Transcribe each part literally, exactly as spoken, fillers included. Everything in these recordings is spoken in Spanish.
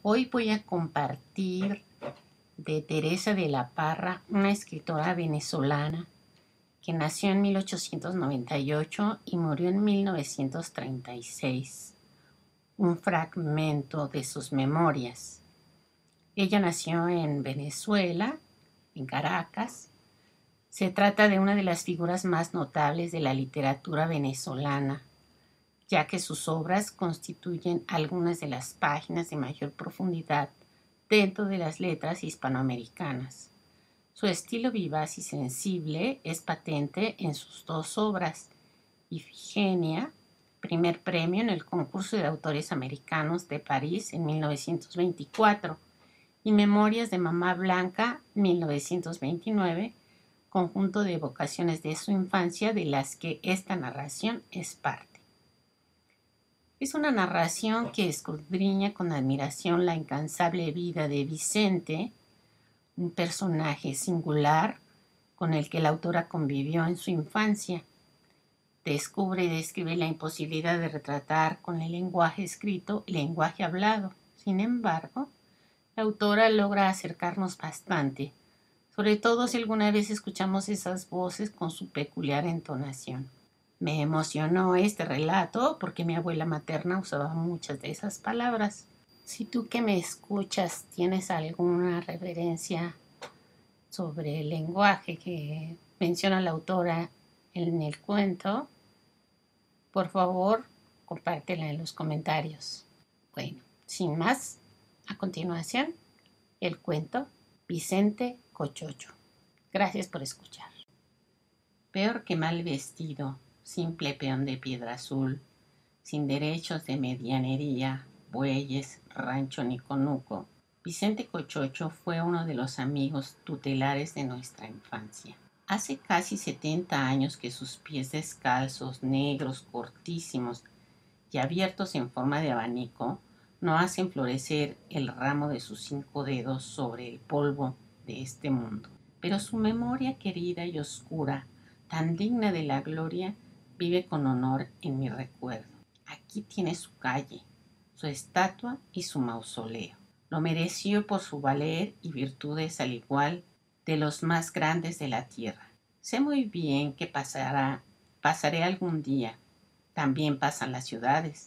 Hoy voy a compartir de Teresa de la Parra, una escritora venezolana que nació en mil ochocientos noventa y ocho y murió en mil novecientos treinta y seis. Un fragmento de sus memorias. Ella nació en Venezuela, en Caracas. Se trata de una de las figuras más notables de la literatura venezolana, ya que sus obras constituyen algunas de las páginas de mayor profundidad dentro de las letras hispanoamericanas. Su estilo vivaz y sensible es patente en sus dos obras, Ifigenia, primer premio en el concurso de autores americanos de París en mil novecientos veinticuatro, y Memorias de Mamá Blanca, mil novecientos veintinueve, conjunto de evocaciones de su infancia de las que esta narración es parte. Es una narración que escudriña con admiración la incansable vida de Vicente, un personaje singular con el que la autora convivió en su infancia. Descubre y describe la imposibilidad de retratar con el lenguaje escrito el lenguaje hablado. Sin embargo, la autora logra acercarnos bastante, sobre todo si alguna vez escuchamos esas voces con su peculiar entonación. Me emocionó este relato porque mi abuela materna usaba muchas de esas palabras. Si tú que me escuchas tienes alguna referencia sobre el lenguaje que menciona la autora en el cuento, por favor, compártela en los comentarios. Bueno, sin más, a continuación, el cuento Vicente Cochocho. Gracias por escuchar. Peor que mal vestido, simple peón de piedra azul, sin derechos de medianería, bueyes, rancho ni conuco, Vicente Cochocho fue uno de los amigos tutelares de nuestra infancia. Hace casi setenta años que sus pies descalzos, negros, cortísimos y abiertos en forma de abanico, no hacen florecer el ramo de sus cinco dedos sobre el polvo de este mundo. Pero su memoria querida y oscura, tan digna de la gloria, vive con honor en mi recuerdo. Aquí tiene su calle, su estatua y su mausoleo. Lo mereció por su valer y virtudes al igual de los más grandes de la tierra. Sé muy bien que pasará, pasaré algún día. También pasan las ciudades.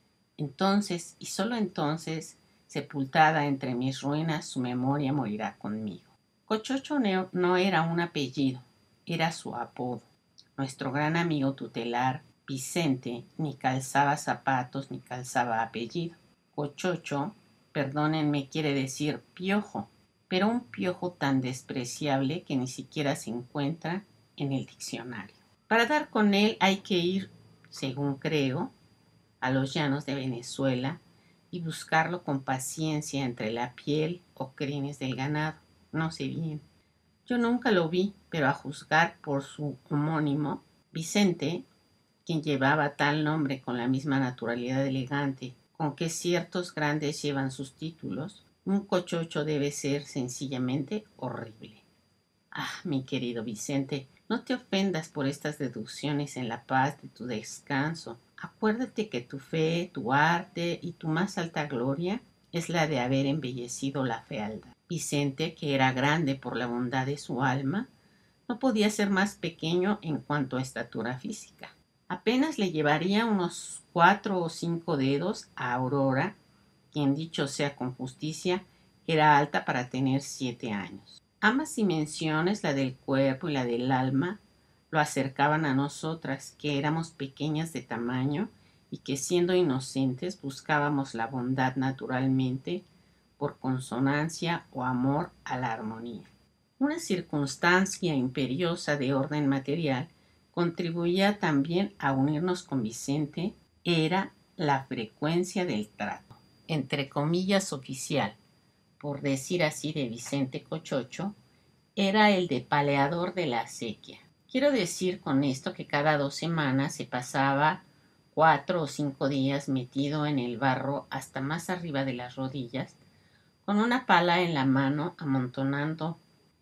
Entonces, y solo entonces, sepultada entre mis ruinas, su memoria morirá conmigo. Cochocho no era un apellido, era su apodo. Nuestro gran amigo tutelar, Vicente, ni calzaba zapatos ni calzaba apellido. Cochocho, perdónenme, quiere decir piojo, pero un piojo tan despreciable que ni siquiera se encuentra en el diccionario. Para dar con él hay que ir, según creo, a los llanos de Venezuela y buscarlo con paciencia entre la piel o crines del ganado. No sé bien. Yo nunca lo vi, pero a juzgar por su homónimo, Vicente, quien llevaba tal nombre con la misma naturalidad elegante con que ciertos grandes llevan sus títulos, un cochocho debe ser sencillamente horrible. Ah, mi querido Vicente, no te ofendas por estas deducciones en la paz de tu descanso. Acuérdate que tu fe, tu arte y tu más alta gloria es la de haber embellecido la fealdad. Vicente, que era grande por la bondad de su alma, no podía ser más pequeño en cuanto a estatura física. Apenas le llevaría unos cuatro o cinco dedos a Aurora, quien, dicho sea con justicia, era alta para tener siete años. Ambas dimensiones, la del cuerpo y la del alma, lo acercaban a nosotras, que éramos pequeñas de tamaño y que, siendo inocentes, buscábamos la bondad naturalmente por consonancia o amor a la armonía. Una circunstancia imperiosa de orden material contribuía también a unirnos con Vicente, era la frecuencia del trato, entre comillas oficial, por decir así, de Vicente Cochocho, era el de paleador de la acequia. Quiero decir con esto que cada dos semanas se pasaba cuatro o cinco días metido en el barro hasta más arriba de las rodillas, con una pala en la mano, amontonando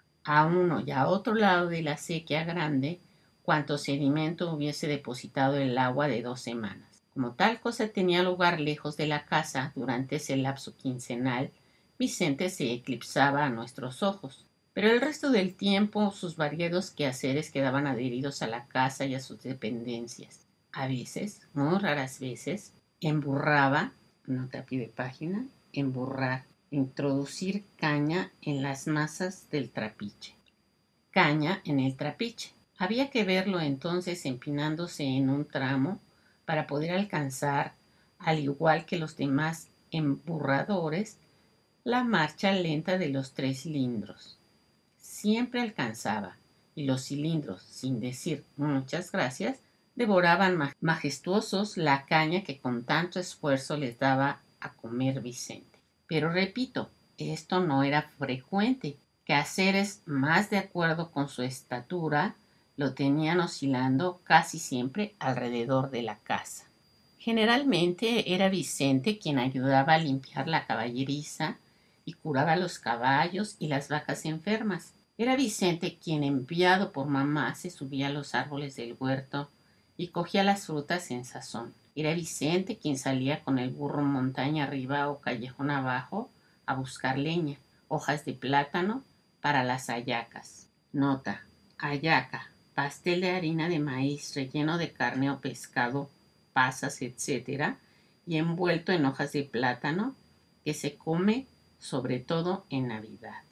a uno y a otro lado de la acequia grande cuanto sedimento hubiese depositado el agua de dos semanas. Como tal cosa tenía lugar lejos de la casa durante ese lapso quincenal, Vicente se eclipsaba a nuestros ojos. Pero el resto del tiempo sus variados quehaceres quedaban adheridos a la casa y a sus dependencias. A veces, muy raras veces, emburraba, nota a pie de página, emburrar, introducir caña en las masas del trapiche. Caña en el trapiche. Había que verlo entonces empinándose en un tramo para poder alcanzar, al igual que los demás emburradores, la marcha lenta de los tres cilindros. Siempre alcanzaba, y los cilindros, sin decir muchas gracias, devoraban majestuosos la caña que con tanto esfuerzo les daba a comer Vicente. Pero repito, esto no era frecuente. Quehaceres más de acuerdo con su estatura lo tenían oscilando casi siempre alrededor de la casa. Generalmente era Vicente quien ayudaba a limpiar la caballeriza y curaba los caballos y las vacas enfermas. Era Vicente quien, enviado por mamá, se subía a los árboles del huerto y cogía las frutas en sazón. Era Vicente quien salía con el burro montaña arriba o callejón abajo a buscar leña, hojas de plátano para las hallacas. Nota: hallaca, pastel de harina de maíz relleno de carne o pescado, pasas, etcétera, y envuelto en hojas de plátano, que se come sobre todo en Navidad.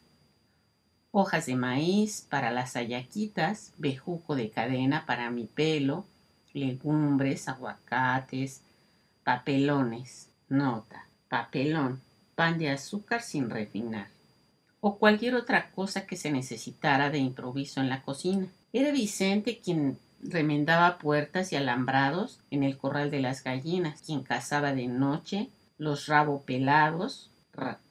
Hojas de maíz para las hallaquitas, bejuco de cadena para mi pelo, legumbres, aguacates, papelones. Nota: papelón, pan de azúcar sin refinar, o cualquier otra cosa que se necesitara de improviso en la cocina. Era Vicente quien remendaba puertas y alambrados en el corral de las gallinas, quien cazaba de noche los rabopelados, ra,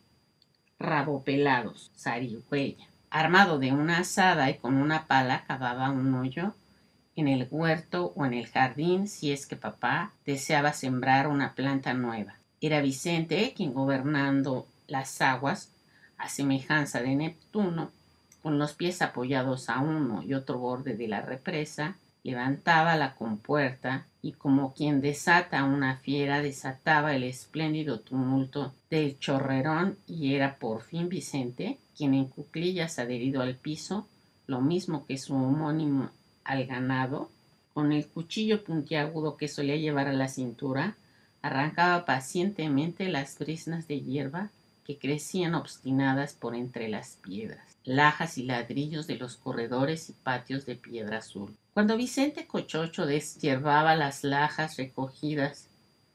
rabopelados, zarigüeya. Armado de una azada y con una pala cavaba un hoyo en el huerto o en el jardín si es que papá deseaba sembrar una planta nueva. Era Vicente quien, gobernando las aguas a semejanza de Neptuno, con los pies apoyados a uno y otro borde de la represa, levantaba la compuerta y, como quien desata una fiera, desataba el espléndido tumulto del chorrerón, y era por fin Vicente quien, en cuclillas adherido al piso, lo mismo que su homónimo al ganado, con el cuchillo puntiagudo que solía llevar a la cintura, arrancaba pacientemente las briznas de hierba que crecían obstinadas por entre las piedras, lajas y ladrillos de los corredores y patios de piedra azul. Cuando Vicente Cochocho deshiervaba las lajas recogidas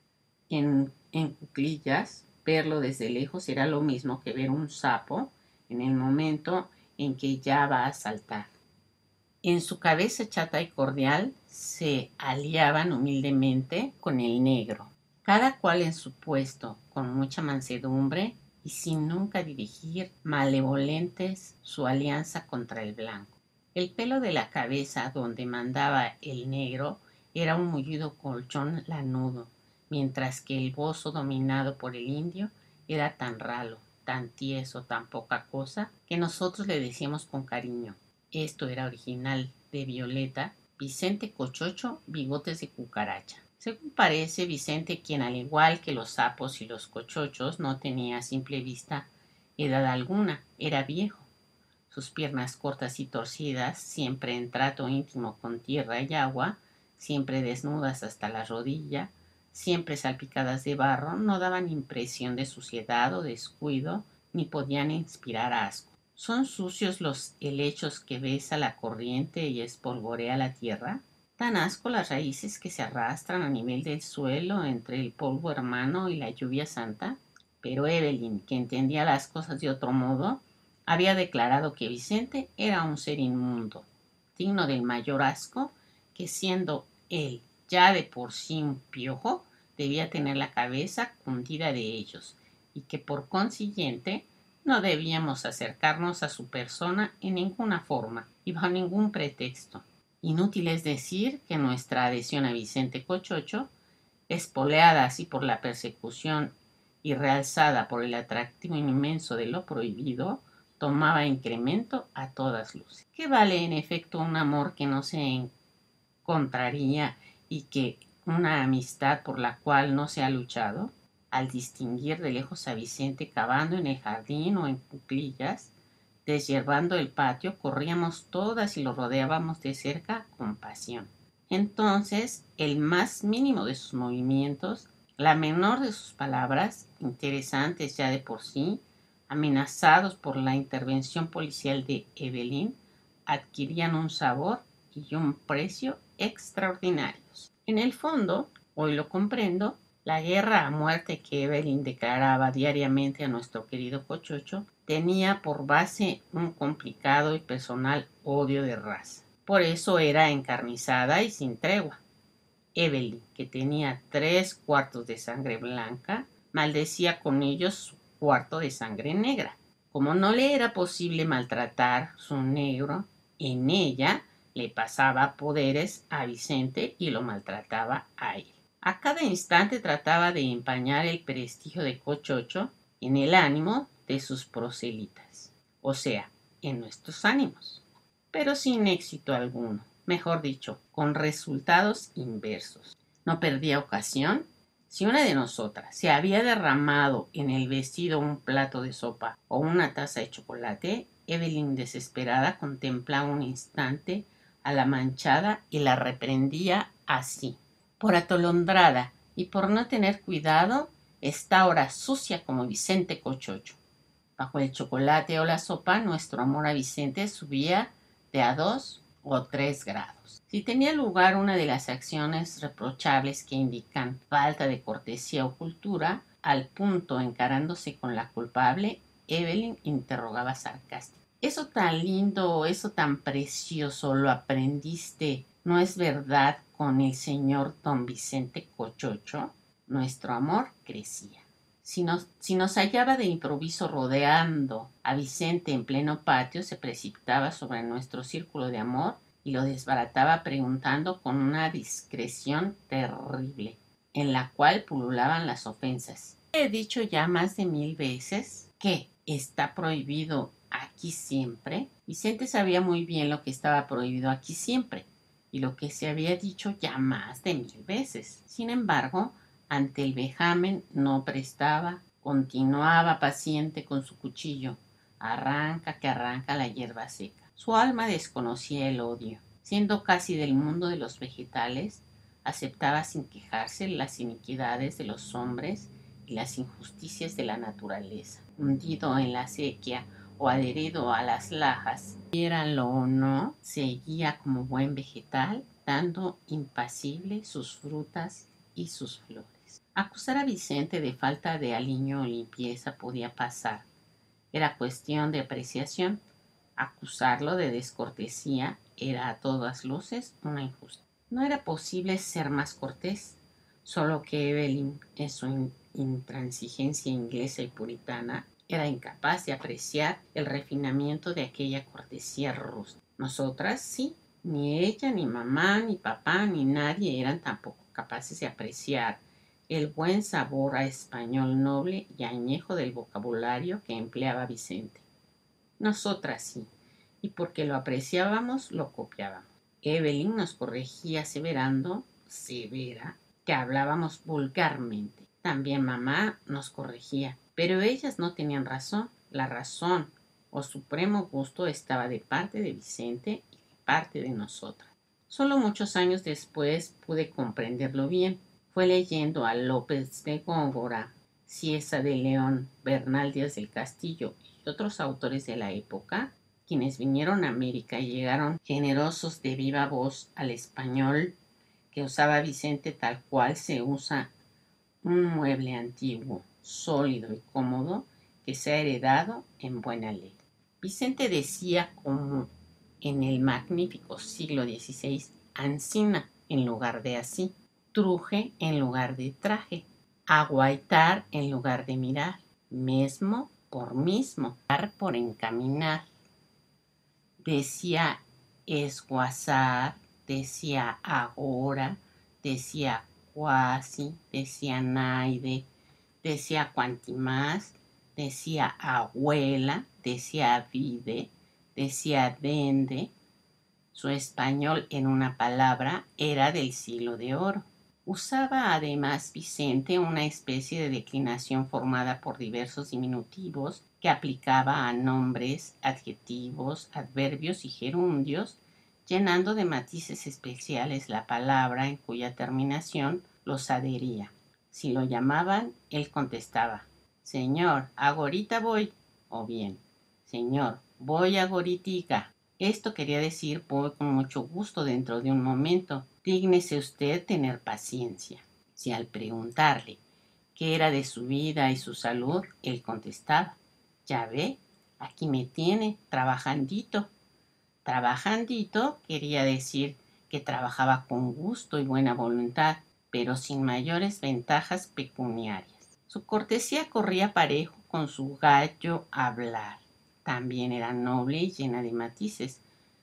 en, en cuclillas, verlo desde lejos era lo mismo que ver un sapo en el momento en que ya va a saltar. En su cabeza chata y cordial se aliaban humildemente con el negro, cada cual en su puesto, con mucha mansedumbre y sin nunca dirigir malevolentes su alianza contra el blanco. El pelo de la cabeza donde mandaba el negro era un mullido colchón lanudo, mientras que el bozo dominado por el indio era tan ralo, tan tieso, tan poca cosa, que nosotros le decíamos con cariño: esto era original de Violeta, Vicente Cochocho, bigotes de cucaracha. Según parece, Vicente, quien al igual que los sapos y los cochochos no tenía a simple vista edad alguna, era viejo. Sus piernas cortas y torcidas, siempre en trato íntimo con tierra y agua, siempre desnudas hasta la rodilla, siempre salpicadas de barro, no daban impresión de suciedad o descuido, ni podían inspirar asco. ¿Son sucios los helechos que besa la corriente y espolvorea la tierra? ¿Dan asco las raíces que se arrastran a nivel del suelo entre el polvo hermano y la lluvia santa? Pero Evelyn, que entendía las cosas de otro modo, había declarado que Vicente era un ser inmundo, digno del mayor asco, que siendo él ya de por sí un piojo, debía tener la cabeza cundida de ellos, y que por consiguiente no debíamos acercarnos a su persona en ninguna forma y bajo ningún pretexto. Inútil es decir que nuestra adhesión a Vicente Cochocho, espoleada así por la persecución y realzada por el atractivo inmenso de lo prohibido, tomaba incremento a todas luces. ¿Qué vale en efecto un amor que no se encontraría y que, una amistad por la cual no se ha luchado. Al distinguir de lejos a Vicente cavando en el jardín o en cuclillas, deshiervando el patio, corríamos todas y lo rodeábamos de cerca con pasión. Entonces, el más mínimo de sus movimientos, la menor de sus palabras, interesantes ya de por sí, amenazados por la intervención policial de Evelyn, adquirían un sabor y un precio extraordinarios. En el fondo, hoy lo comprendo, la guerra a muerte que Evelyn declaraba diariamente a nuestro querido Cochocho tenía por base un complicado y personal odio de raza. Por eso era encarnizada y sin tregua. Evelyn, que tenía tres cuartos de sangre blanca, maldecía con ellos su cuarto de sangre negra. Como no le era posible maltratar su negro, en ella le pasaba poderes a Vicente y lo maltrataba a él. A cada instante trataba de empañar el prestigio de Cochocho en el ánimo de sus proselitas, o sea, en nuestros ánimos, pero sin éxito alguno, mejor dicho, con resultados inversos. No perdía ocasión. Si una de nosotras se había derramado en el vestido un plato de sopa o una taza de chocolate, Evelyn desesperada contemplaba un instante a la manchada y la reprendía así: por atolondrada y por no tener cuidado, está ahora sucia como Vicente Cochocho. Bajo el chocolate o la sopa, nuestro amor a Vicente subía de a dos o tres grados. Si tenía lugar una de las acciones reprochables que indican falta de cortesía o cultura, al punto encarándose con la culpable, Evelyn interrogaba sarcástica: ¿eso tan lindo, eso tan precioso lo aprendiste, no es verdad, con el señor don Vicente Cochocho? Nuestro amor crecía. Si nos, si nos hallaba de improviso rodeando a Vicente en pleno patio, se precipitaba sobre nuestro círculo de amor y lo desbarataba preguntando con una discreción terrible, en la cual pululaban las ofensas. He dicho ya más de mil veces que está prohibido aquí siempre. Vicente sabía muy bien lo que estaba prohibido aquí siempre y lo que se había dicho ya más de mil veces. Sin embargo, ante el vejamen no prestaba, continuaba paciente con su cuchillo, arranca que arranca la hierba seca. Su alma desconocía el odio. Siendo casi del mundo de los vegetales, aceptaba sin quejarse las iniquidades de los hombres y las injusticias de la naturaleza. Hundido en la sequía o adherido a las lajas, quieranlo o no, seguía como buen vegetal, dando impasible sus frutas y sus flores. Acusar a Vicente de falta de aliño o limpieza podía pasar. Era cuestión de apreciación. Acusarlo de descortesía era a todas luces una injusticia. No era posible ser más cortés, solo que Evelyn, en su intransigencia inglesa y puritana, era incapaz de apreciar el refinamiento de aquella cortesía rústica. Nosotras sí, ni ella, ni mamá, ni papá, ni nadie eran tampoco capaces de apreciar el buen sabor a español noble y añejo del vocabulario que empleaba Vicente. Nosotras sí, y porque lo apreciábamos, lo copiábamos. Evelyn nos corregía aseverando, severa, que hablábamos vulgarmente. También mamá nos corregía, pero ellas no tenían razón. La razón o supremo gusto estaba de parte de Vicente y de parte de nosotras. Solo muchos años después pude comprenderlo bien. Fue leyendo a López de Góngora, Cieza de León, Bernal Díaz del Castillo y otros autores de la época, quienes vinieron a América y llegaron generosos de viva voz al español que usaba Vicente tal cual se usa un mueble antiguo, sólido y cómodo que se ha heredado en buena ley. Vicente decía como en el magnífico siglo dieciséis, ansina en lugar de así, truje en lugar de traje, aguaitar en lugar de mirar, mesmo por mismo, dar por encaminar. Decía esguazar, decía agora, decía cuasi, decía naide, decía cuantimás, decía abuela, decía vide, decía dende. Su español en una palabra era del siglo de oro. Usaba además Vicente una especie de declinación formada por diversos diminutivos que aplicaba a nombres, adjetivos, adverbios y gerundios, llenando de matices especiales la palabra en cuya terminación los adhería. Si lo llamaban, él contestaba: Señor, agorita voy, o bien, Señor, voy agoritica. Esto quería decir voy con mucho gusto dentro de un momento. Dígnese usted tener paciencia. Si al preguntarle qué era de su vida y su salud, él contestaba: Ya ve, aquí me tiene, trabajandito. Trabajandito quería decir que trabajaba con gusto y buena voluntad, pero sin mayores ventajas pecuniarias. Su cortesía corría parejo con su gallo hablar. También era noble y llena de matices.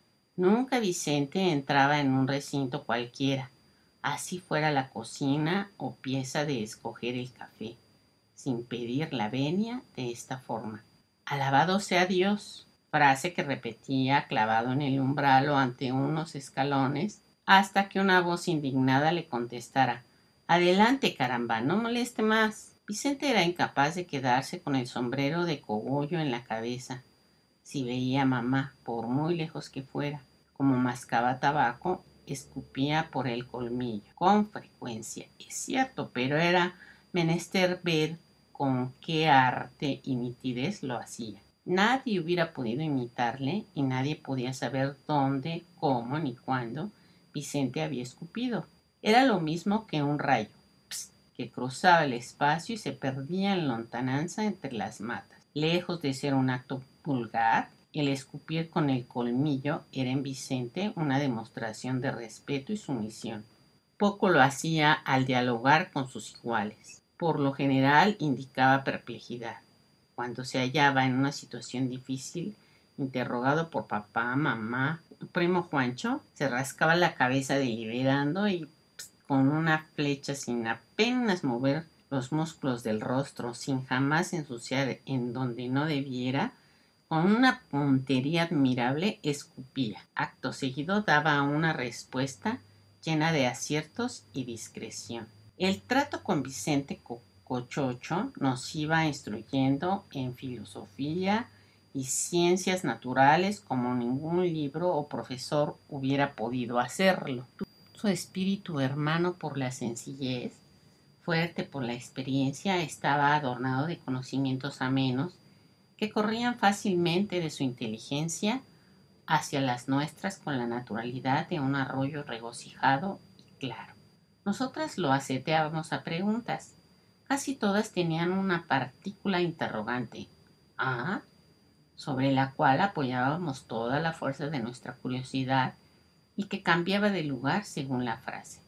Nunca Vicente entraba en un recinto cualquiera, así fuera la cocina o pieza de escoger el café, sin pedir la venia de esta forma: Alabado sea Dios, frase que repetía clavado en el umbral o ante unos escalones, hasta que una voz indignada le contestara: Adelante, caramba, no moleste más. Vicente era incapaz de quedarse con el sombrero de cogollo en la cabeza. Si veía a mamá, por muy lejos que fuera, como mascaba tabaco, escupía por el colmillo, con frecuencia, es cierto, pero era menester ver con qué arte y nitidez lo hacía. Nadie hubiera podido imitarle y nadie podía saber dónde, cómo ni cuándo Vicente había escupido. Era lo mismo que un rayo, pss, que cruzaba el espacio y se perdía en lontananza entre las matas. Lejos de ser un acto vulgar, el escupir con el colmillo era en Vicente una demostración de respeto y sumisión. Poco lo hacía al dialogar con sus iguales. Por lo general indicaba perplejidad. Cuando se hallaba en una situación difícil, interrogado por papá, mamá, primo Juancho, se rascaba la cabeza deliberando y pss, con una flecha, sin apenas mover los músculos del rostro, sin jamás ensuciar en donde no debiera, con una puntería admirable escupía. Acto seguido daba una respuesta llena de aciertos y discreción. El trato con Vicente Cochocho nos iba instruyendo en filosofía y ciencias naturales como ningún libro o profesor hubiera podido hacerlo. Su espíritu hermano por la sencillez, fuerte por la experiencia, estaba adornado de conocimientos amenos que corrían fácilmente de su inteligencia hacia las nuestras con la naturalidad de un arroyo regocijado y claro. Nosotras lo aseteábamos a preguntas. Casi todas tenían una partícula interrogante, ¿ah?, sobre la cual apoyábamos toda la fuerza de nuestra curiosidad y que cambiaba de lugar según la frase.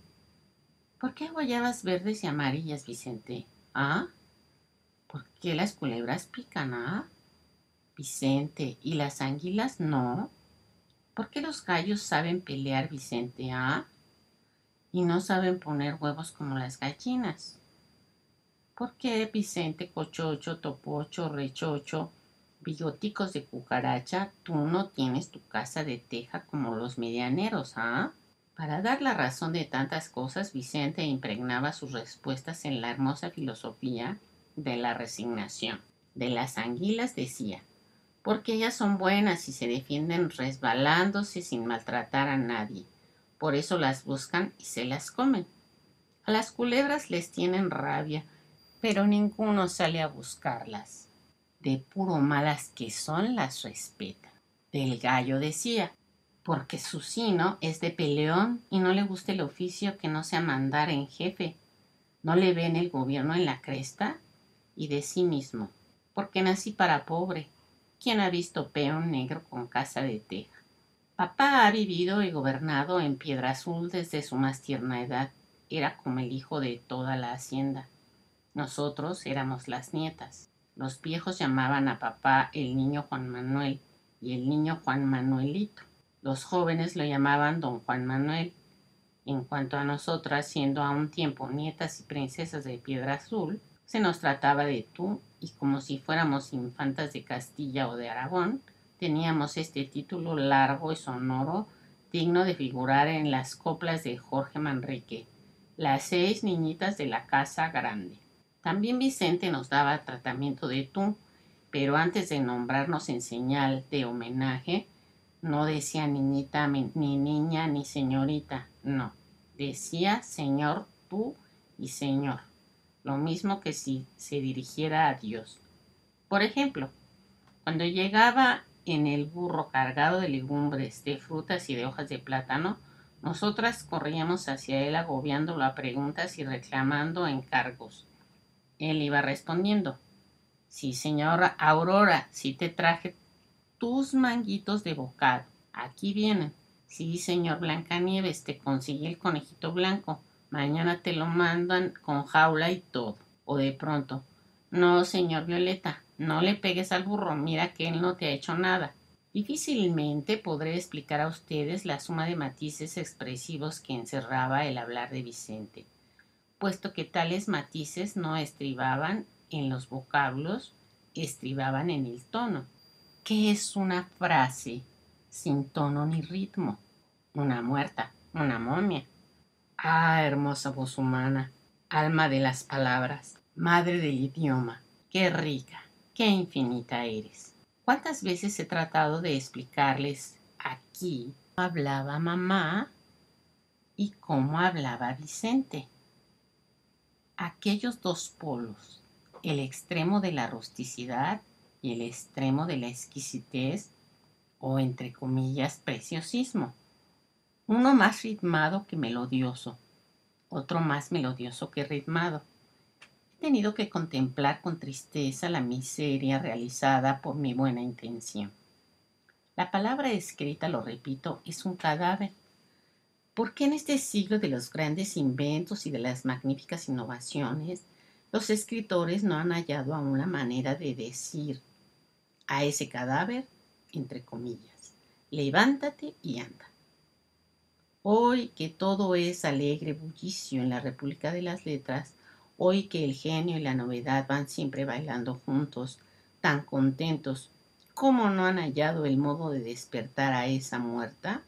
¿Por qué guayabas verdes y amarillas, Vicente? ¿Ah? ¿Por qué las culebras pican? ¿Ah? Vicente, ¿y las anguilas no? ¿Por qué los gallos saben pelear, Vicente? ¿Ah? Y no saben poner huevos como las gallinas. ¿Por qué, Vicente Cochocho, Topocho, Rechocho, bigoticos de cucaracha, tú no tienes tu casa de teja como los medianeros? ¿Ah? Para dar la razón de tantas cosas, Vicente impregnaba sus respuestas en la hermosa filosofía de la resignación. De las anguilas decía: porque ellas son buenas y se defienden resbalándose sin maltratar a nadie. Por eso las buscan y se las comen. A las culebras les tienen rabia, pero ninguno sale a buscarlas. De puro malas que son, las respetan. Del gallo decía: porque su sino es de peleón y no le gusta el oficio que no sea mandar en jefe. ¿No le ven el gobierno en la cresta? Y de sí mismo: porque nací para pobre. ¿Quién ha visto peón negro con casa de teja? Papá ha vivido y gobernado en Piedra Azul desde su más tierna edad. Era como el hijo de toda la hacienda. Nosotros éramos las nietas. Los viejos llamaban a papá el niño Juan Manuel y el niño Juan Manuelito. Los jóvenes lo llamaban don Juan Manuel. En cuanto a nosotras, siendo a un tiempo nietas y princesas de Piedra Azul, se nos trataba de tú, y como si fuéramos infantas de Castilla o de Aragón, teníamos este título largo y sonoro, digno de figurar en las coplas de Jorge Manrique: las seis niñitas de la casa grande. También Vicente nos daba tratamiento de tú, pero antes de nombrarnos en señal de homenaje, no decía niñita, ni niña, ni señorita, no. Decía señor, tú y señor. Lo mismo que si se dirigiera a Dios. Por ejemplo, cuando llegaba en el burro cargado de legumbres, de frutas y de hojas de plátano, nosotras corríamos hacia él agobiándolo a preguntas y reclamando encargos. Él iba respondiendo: sí, señora Aurora, sí te traje tus manguitos de bocado. Aquí vienen. Sí, señor Blancanieves, te conseguí el conejito blanco. Mañana te lo mandan con jaula y todo. O de pronto: no, señor Violeta, no le pegues al burro, mira que él no te ha hecho nada. Difícilmente podré explicar a ustedes la suma de matices expresivos que encerraba el hablar de Vicente, puesto que tales matices no estribaban en los vocablos, estribaban en el tono. ¿Qué es una frase sin tono ni ritmo? Una muerta, una momia. Ah, hermosa voz humana, alma de las palabras, madre del idioma, qué rica, qué infinita eres. ¿Cuántas veces he tratado de explicarles aquí cómo hablaba mamá y cómo hablaba Vicente? Aquellos dos polos, el extremo de la rusticidad y el extremo de la exquisitez, o entre comillas preciosismo, uno más ritmado que melodioso, otro más melodioso que ritmado. He tenido que contemplar con tristeza la miseria realizada por mi buena intención. La palabra escrita, lo repito, es un cadáver. ¿Por qué en este siglo de los grandes inventos y de las magníficas innovaciones, los escritores no han hallado aún la manera de decir a ese cadáver, entre comillas, levántate y anda? Hoy que todo es alegre bullicio en la República de las Letras, hoy que el genio y la novedad van siempre bailando juntos, tan contentos, ¿cómo no han hallado el modo de despertar a esa muerta?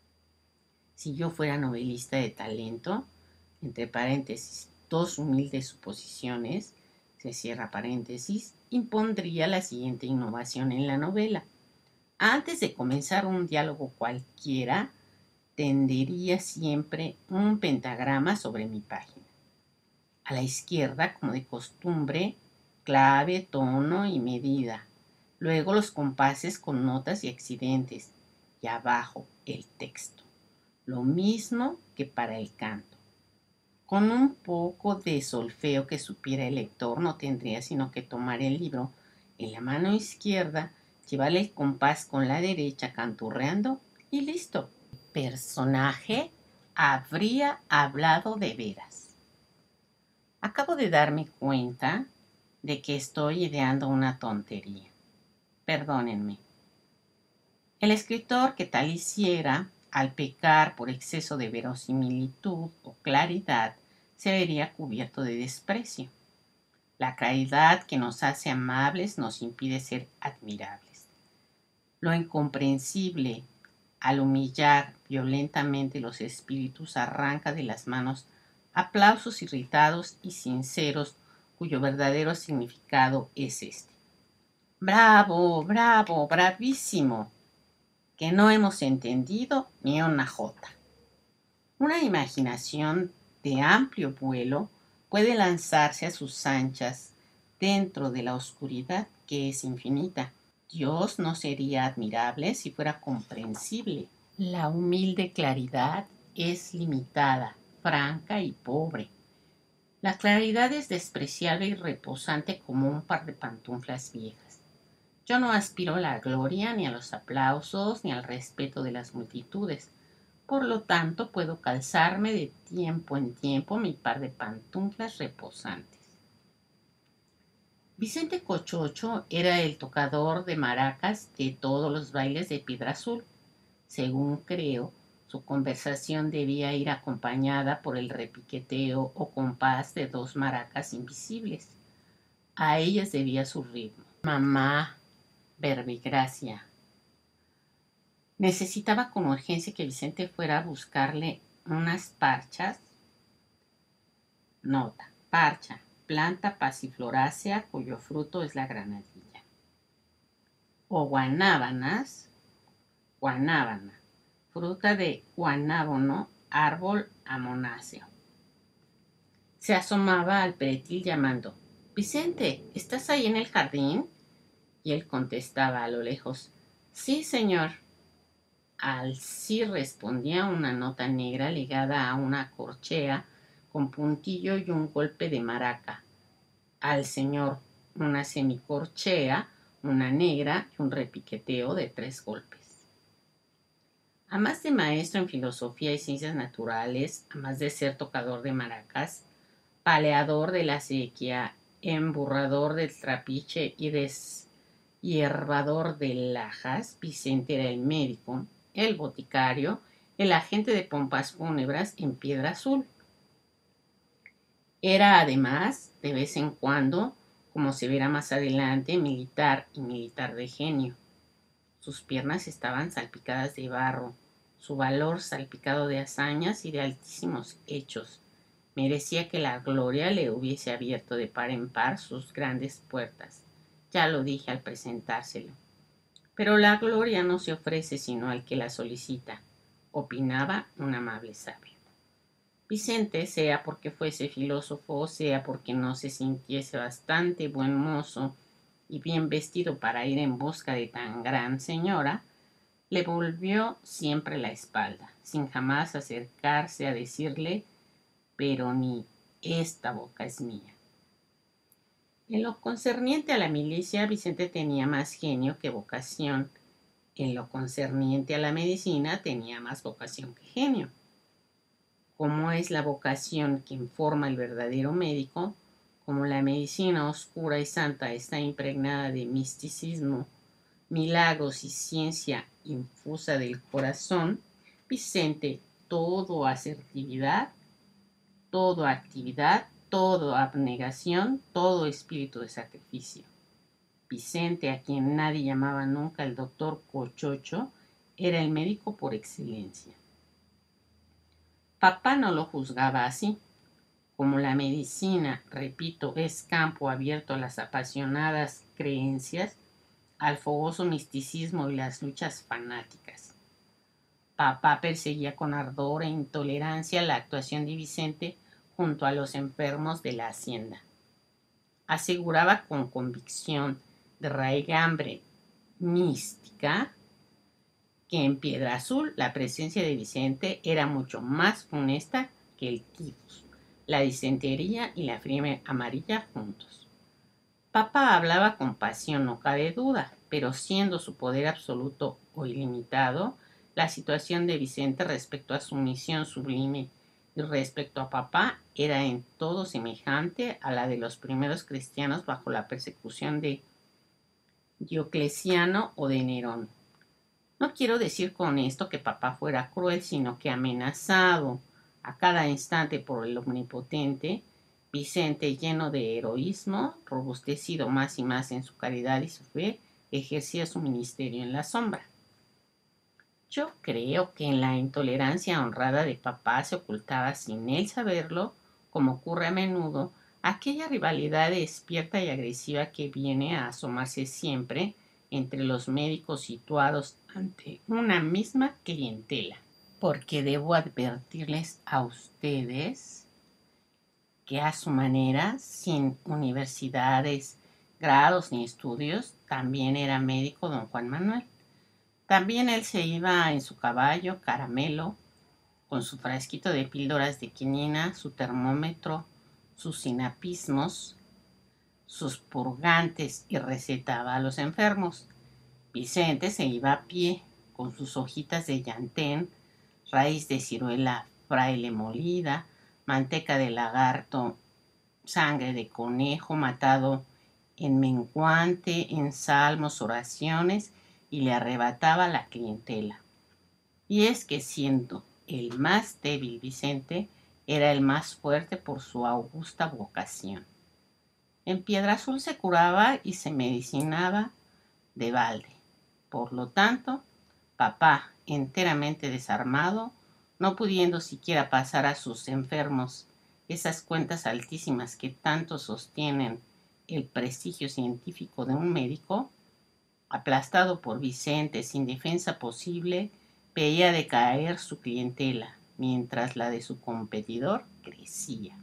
Si yo fuera novelista de talento, entre paréntesis, dos humildes suposiciones, se cierra paréntesis, impondría la siguiente innovación en la novela. Antes de comenzar un diálogo cualquiera, tendería siempre un pentagrama sobre mi página. A la izquierda, como de costumbre, clave, tono y medida. Luego los compases con notas y accidentes. Y abajo el texto. Lo mismo que para el canto. Con un poco de solfeo que supiera el lector, no tendría sino que tomar el libro en la mano izquierda, llevarle el compás con la derecha canturreando y listo. El personaje habría hablado de veras. Acabo de darme cuenta de que estoy ideando una tontería. Perdónenme. El escritor que tal hiciera, al pecar por exceso de verosimilitud o claridad, se vería cubierto de desprecio. La claridad que nos hace amables nos impide ser admirables. Lo incomprensible, al humillar violentamente los espíritus, arranca de las manos aplausos irritados y sinceros, cuyo verdadero significado es este: bravo, bravo, bravísimo, que no hemos entendido ni una jota. Una imaginación de amplio vuelo puede lanzarse a sus anchas dentro de la oscuridad que es infinita. Dios no sería admirable si fuera comprensible. La humilde claridad es limitada, franca y pobre. La claridad es despreciable y reposante como un par de pantuflas viejas. Yo no aspiro a la gloria, ni a los aplausos, ni al respeto de las multitudes. Por lo tanto, puedo calzarme de tiempo en tiempo mi par de pantuflas reposantes. Vicente Cochocho era el tocador de maracas de todos los bailes de Piedra Azul. Según creo, su conversación debía ir acompañada por el repiqueteo o compás de dos maracas invisibles. A ellas debía su ritmo. Mamá, verbigracia. Necesitaba con urgencia que Vicente fuera a buscarle unas parchas Nota: parcha, planta pasiflorácea cuyo fruto es la granadilla. O guanábanas, guanábana, fruta de guanábano, árbol amonáceo. Se asomaba al pretil llamando: Vicente, ¿estás ahí en el jardín? Y él contestaba a lo lejos: Sí, señor. Al sí respondía una nota negra ligada a una corchea con puntillo y un golpe de maraca. Al señor una semicorchea, una negra y un repiqueteo de tres golpes. A más de maestro en filosofía y ciencias naturales, a más de ser tocador de maracas, paleador de la sequía, emburrador del trapiche y deshiervador de lajas, Vicente era el médico, el boticario, el agente de pompas fúnebres en Piedra Azul. Era además, de vez en cuando, como se verá más adelante, militar y militar de genio. Sus piernas estaban salpicadas de barro, su valor salpicado de hazañas y de altísimos hechos. Merecía que la gloria le hubiese abierto de par en par sus grandes puertas. Ya lo dije al presentárselo. Pero la gloria no se ofrece sino al que la solicita, opinaba un amable sabio. Vicente, sea porque fuese filósofo, sea porque no se sintiese bastante buen mozo y bien vestido para ir en busca de tan gran señora, le volvió siempre la espalda, sin jamás acercarse a decirle: pero ni esta boca es mía. En lo concerniente a la milicia, Vicente tenía más genio que vocación. En lo concerniente a la medicina, tenía más vocación que genio. Como es la vocación quien forma el verdadero médico, como la medicina oscura y santa está impregnada de misticismo, milagros y ciencia infusa del corazón, Vicente, todo asertividad, todo actividad, todo abnegación, todo espíritu de sacrificio. Vicente, a quien nadie llamaba nunca el doctor Cochocho, era el médico por excelencia. Papá no lo juzgaba así. Como la medicina, repito, es campo abierto a las apasionadas creencias, al fogoso misticismo y las luchas fanáticas. Papá perseguía con ardor e intolerancia la actuación de Vicente junto a los enfermos de la hacienda. Aseguraba con convicción de raigambre mística que en Piedra Azul la presencia de Vicente era mucho más funesta que el tifus, la disentería y la fiebre amarilla juntos. Papá hablaba con pasión, no cabe duda, pero siendo su poder absoluto o ilimitado, la situación de Vicente respecto a su misión sublime y respecto a papá era en todo semejante a la de los primeros cristianos bajo la persecución de Diocleciano o de Nerón. No quiero decir con esto que papá fuera cruel, sino que amenazado a cada instante por el omnipotente, Vicente, lleno de heroísmo, robustecido más y más en su caridad y su fe, ejercía su ministerio en la sombra. Yo creo que en la intolerancia honrada de papá se ocultaba, sin él saberlo, como ocurre a menudo, aquella rivalidad despierta y agresiva que viene a asomarse siempre entre los médicos situados ante una misma clientela. Porque debo advertirles a ustedes que a su manera, sin universidades, grados ni estudios, también era médico don Juan Manuel. También él se iba en su caballo caramelo, con su frasquito de píldoras de quinina, su termómetro, sus sinapismos, sus purgantes y recetaba a los enfermos. Vicente se iba a pie, con sus hojitas de llantén, raíz de ciruela fraile molida, manteca de lagarto, sangre de conejo matado en menguante, en salmos, oraciones, y le arrebataba la clientela. Y es que siendo el más débil Vicente, era el más fuerte por su augusta vocación. En Piedra Azul se curaba y se medicinaba de balde. Por lo tanto, papá, enteramente desarmado, no pudiendo siquiera pasar a sus enfermos esas cuentas altísimas que tanto sostienen el prestigio científico de un médico, aplastado por Vicente sin defensa posible, veía decaer su clientela, mientras la de su competidor crecía.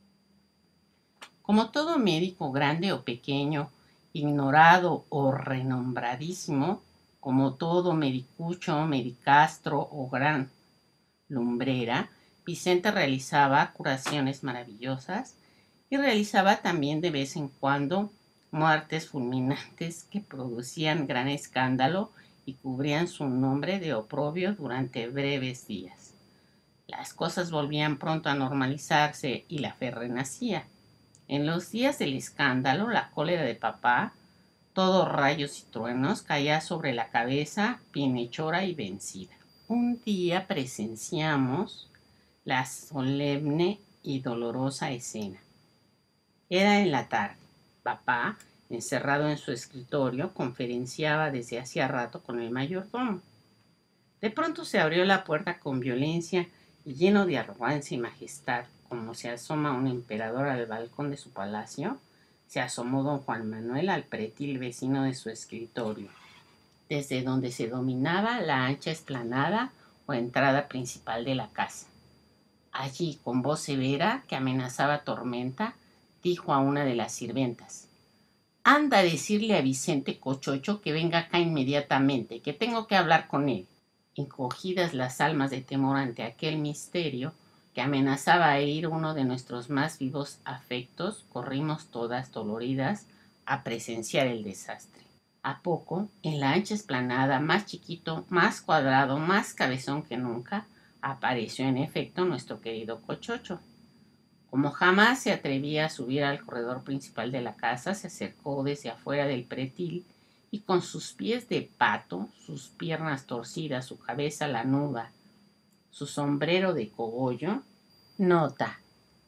Como todo médico grande o pequeño, ignorado o renombradísimo, como todo medicucho, medicastro o gran lumbrera, Vicente realizaba curaciones maravillosas y realizaba también de vez en cuando muertes fulminantes que producían gran escándalo y cubrían su nombre de oprobio durante breves días. Las cosas volvían pronto a normalizarse y la fe renacía. En los días del escándalo, la cólera de papá, todos rayos y truenos, caía sobre la cabeza bienhechora y vencida. Un día presenciamos la solemne y dolorosa escena. Era en la tarde. Papá, encerrado en su escritorio, conferenciaba desde hacía rato con el mayordomo. De pronto se abrió la puerta con violencia y lleno de arrogancia y majestad, como se asoma un emperador al balcón de su palacio, se asomó don Juan Manuel al pretil vecino de su escritorio, desde donde se dominaba la ancha explanada o entrada principal de la casa. Allí, con voz severa que amenazaba tormenta, dijo a una de las sirventas: «Anda a decirle a Vicente Cochocho que venga acá inmediatamente, que tengo que hablar con él». Encogidas las almas de temor ante aquel misterio que amenazaba a herir uno de nuestros más vivos afectos, corrimos todas doloridas a presenciar el desastre. A poco, en la ancha explanada, más chiquito, más cuadrado, más cabezón que nunca, apareció en efecto nuestro querido Cochocho. Como jamás se atrevía a subir al corredor principal de la casa, se acercó desde afuera del pretil y con sus pies de pato, sus piernas torcidas, su cabeza lanuda, su sombrero de cogollo, nota,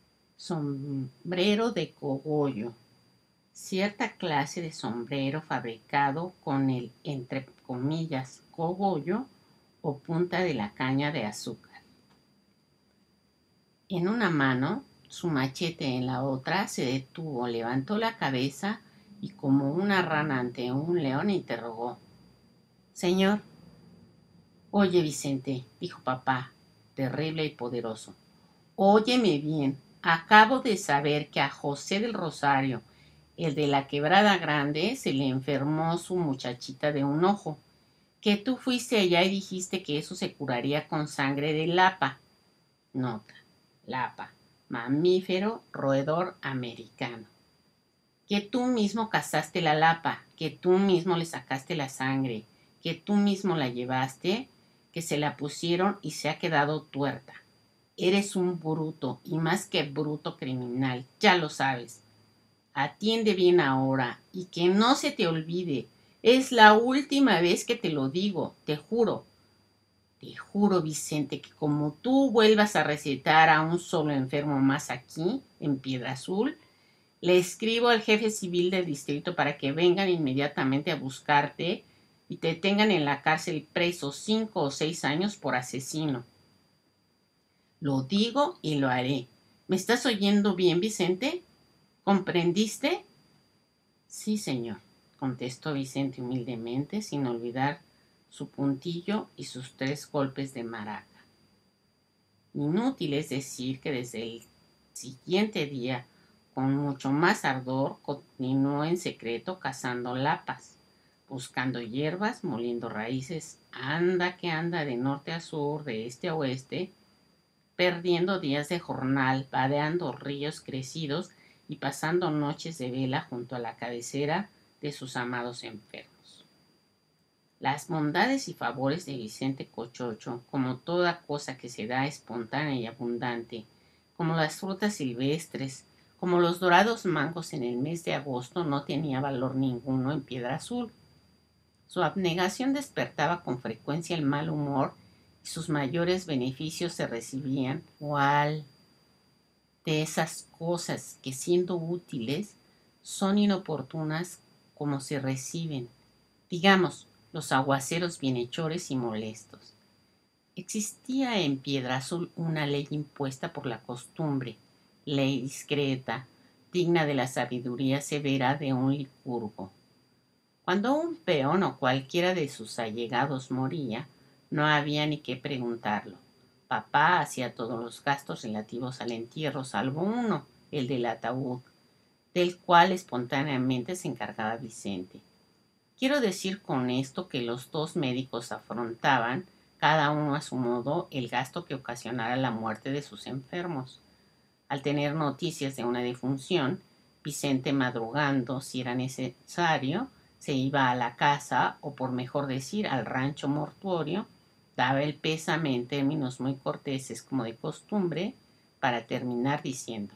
sombrero de cogollo, cierta clase de sombrero fabricado con el, entre comillas, cogollo o punta de la caña de azúcar. En una mano, su machete en la otra, se detuvo, levantó la cabeza y como una rana ante un león interrogó: «Señor». «Oye, Vicente», dijo papá, terrible y poderoso, «óyeme bien. Acabo de saber que a José del Rosario, el de la Quebrada Grande, se le enfermó su muchachita de un ojo, que tú fuiste allá y dijiste que eso se curaría con sangre de lapa». Nota: lapa, mamífero roedor americano. «Que tú mismo cazaste la lapa, que tú mismo le sacaste la sangre, que tú mismo la llevaste, que se la pusieron y se ha quedado tuerta. Eres un bruto, y más que bruto, criminal, ya lo sabes. Atiende bien ahora, y que no se te olvide. Es la última vez que te lo digo, te juro. Te juro, Vicente, que como tú vuelvas a recetar a un solo enfermo más aquí, en Piedra Azul, le escribo al jefe civil del distrito para que vengan inmediatamente a buscarte y te tengan en la cárcel preso cinco o seis años por asesino. Lo digo y lo haré. ¿Me estás oyendo bien, Vicente? ¿Comprendiste?» «Sí, señor», contestó Vicente humildemente, sin olvidar su puntillo y sus tres golpes de maraca. Inútil es decir que desde el siguiente día, con mucho más ardor, continuó en secreto cazando lapas, buscando hierbas, moliendo raíces, anda que anda de norte a sur, de este a oeste, perdiendo días de jornal, vadeando ríos crecidos y pasando noches de vela junto a la cabecera de sus amados enfermos. Las bondades y favores de Vicente Cochocho, como toda cosa que se da espontánea y abundante, como las frutas silvestres, como los dorados mangos en el mes de agosto, no tenía valor ninguno en Piedra Azul. Su abnegación despertaba con frecuencia el mal humor y sus mayores beneficios se recibían igual de esas cosas que, siendo útiles, son inoportunas como se reciben, digamos, los aguaceros bienhechores y molestos. Existía en Piedra Azul una ley impuesta por la costumbre, ley discreta, digna de la sabiduría severa de un licurgo. Cuando un peón o cualquiera de sus allegados moría, no había ni qué preguntarlo. Papá hacía todos los gastos relativos al entierro, salvo uno, el del ataúd, del cual espontáneamente se encargaba Vicente. Quiero decir con esto que los dos médicos afrontaban, cada uno a su modo, el gasto que ocasionara la muerte de sus enfermos. Al tener noticias de una defunción, Vicente, madrugando si era necesario, se iba a la casa, o por mejor decir, al rancho mortuorio, daba el pésame en términos muy corteses como de costumbre, para terminar diciendo: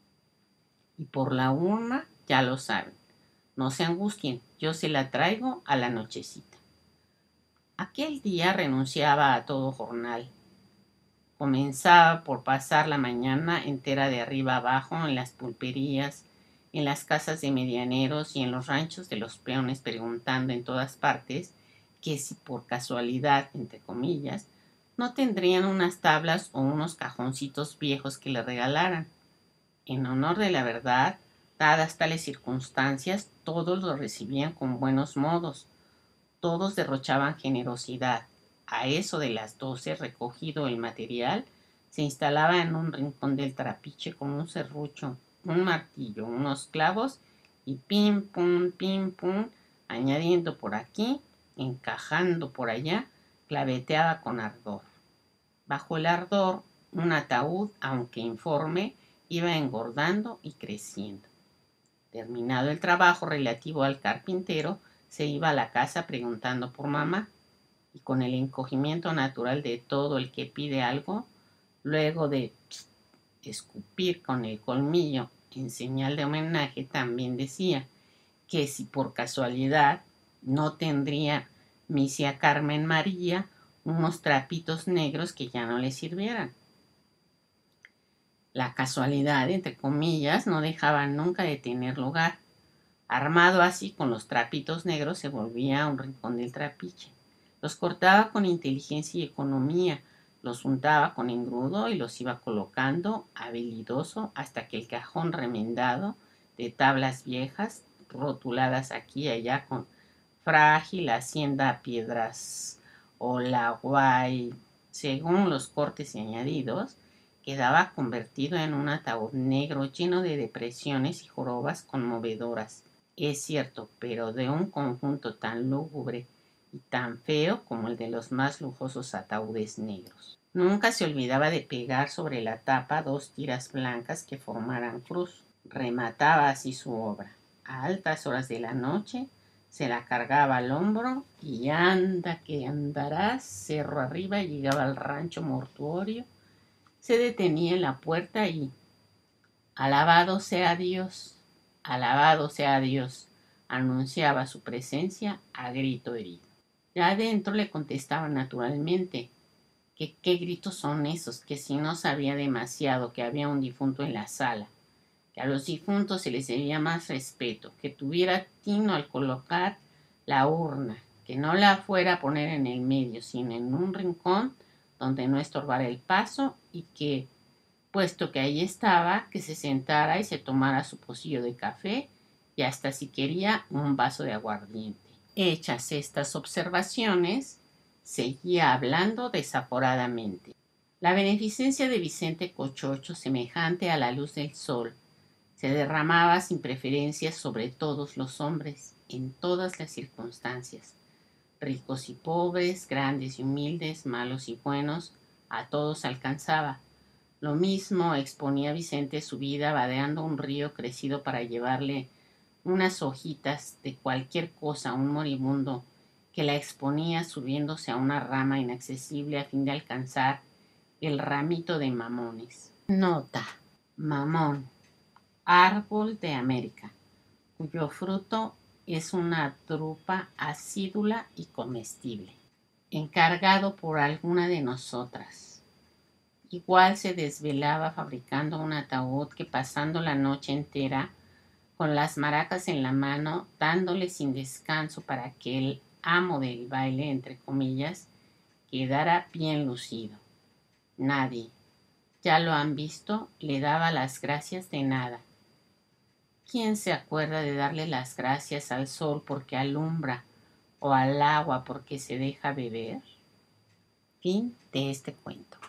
y por la urna ya lo saben, no se angustien, yo se la traigo a la nochecita. Aquel día renunciaba a todo jornal. Comenzaba por pasar la mañana entera de arriba abajo en las pulperías, en las casas de medianeros y en los ranchos de los peones, preguntando en todas partes que si por casualidad, entre comillas, no tendrían unas tablas o unos cajoncitos viejos que le regalaran. En honor de la verdad, dadas tales circunstancias, todos lo recibían con buenos modos, todos derrochaban generosidad. A eso de las doce, recogido el material, se instalaba en un rincón del trapiche con un serrucho, un martillo, unos clavos y pim pum, pim pum, añadiendo por aquí, encajando por allá, claveteaba con ardor. Bajo el ardor, un ataúd, aunque informe, iba engordando y creciendo. Terminado el trabajo relativo al carpintero, se iba a la casa preguntando por mamá, y con el encogimiento natural de todo el que pide algo, luego de pst, escupir con el colmillo en señal de homenaje, también decía que si por casualidad no tendría misia Carmen María unos trapitos negros que ya no le sirvieran. La casualidad, entre comillas, no dejaba nunca de tener lugar. Armado así con los trapitos negros, se volvía a un rincón del trapiche. Los cortaba con inteligencia y economía, los untaba con engrudo y los iba colocando habilidoso hasta que el cajón remendado de tablas viejas, rotuladas aquí y allá con frágil hacienda piedras o la guay, según los cortes y añadidos, quedaba convertido en un ataúd negro lleno de depresiones y jorobas conmovedoras. Es cierto, pero de un conjunto tan lúgubre y tan feo como el de los más lujosos ataúdes negros. Nunca se olvidaba de pegar sobre la tapa dos tiras blancas que formaran cruz. Remataba así su obra. A altas horas de la noche se la cargaba al hombro y anda que andarás cerro arriba, llegaba al rancho mortuorio, se detenía en la puerta y: alabado sea Dios, alabado sea Dios, anunciaba su presencia a grito herido. Ya adentro le contestaba naturalmente que qué gritos son esos, que si no sabía demasiado que había un difunto en la sala, que a los difuntos se les debía más respeto, que tuviera tino al colocar la urna, que no la fuera a poner en el medio, sino en un rincón donde no estorbara el paso, y que, puesto que ahí estaba, que se sentara y se tomara su pocillo de café y hasta si quería un vaso de aguardiente. Hechas estas observaciones, seguía hablando desaforadamente. La beneficencia de Vicente Cochocho, semejante a la luz del sol, se derramaba sin preferencia sobre todos los hombres, en todas las circunstancias. Ricos y pobres, grandes y humildes, malos y buenos, a todos alcanzaba. Lo mismo exponía Vicente su vida vadeando un río crecido para llevarle unas hojitas de cualquier cosa a un moribundo, que la exponía subiéndose a una rama inaccesible a fin de alcanzar el ramito de mamones. Nota: mamón, árbol de América, cuyo fruto es una drupa acídula y comestible. Encargado por alguna de nosotras. Igual se desvelaba fabricando un ataúd que, pasando la noche entera con las maracas en la mano, dándole sin descanso para que el amo del baile, entre comillas, quedara bien lucido. Nadie, Ya lo han visto, le daba las gracias de nada. ¿Quién se acuerda de darle las gracias al sol porque alumbra o al agua porque se deja beber? Fin de este cuento.